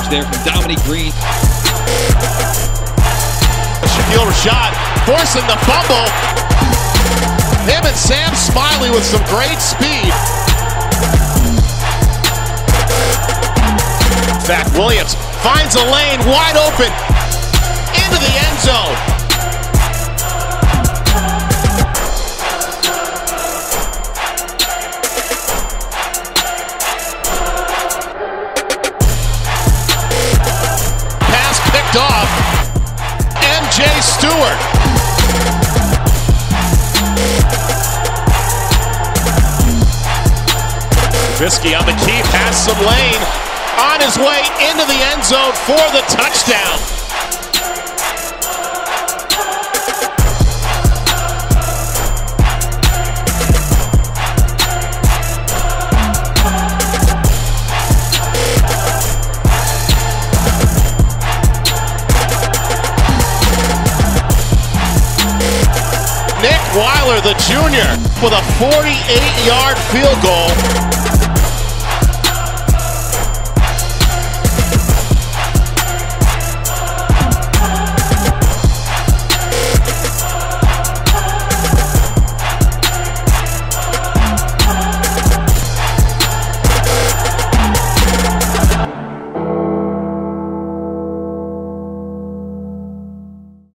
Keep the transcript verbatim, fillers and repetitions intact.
coverage there from Dominique Green. Shaquille Rashad forcing the fumble. Him and Sam Smiley with some great speed. Zach Williams finds a lane wide open into the end zone. Pass picked off. M J Stewart. Trubisky on the keep, has some lane, on his way into the end zone for the touchdown. Nick Weiler, the junior, with a forty-eight yard field goal.